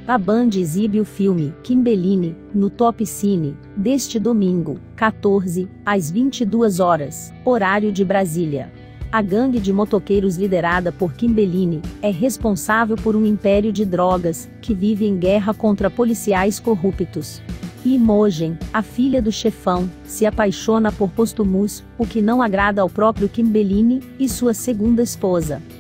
A Band exibe o filme Kimbelini no Top Cine deste domingo, 14, às 22 horas, horário de Brasília. A gangue de motoqueiros liderada por Kimbelini é responsável por um império de drogas que vive em guerra contra policiais corruptos. Imogen, a filha do chefão, se apaixona por Postumus, o que não agrada ao próprio Kimbelini e sua segunda esposa.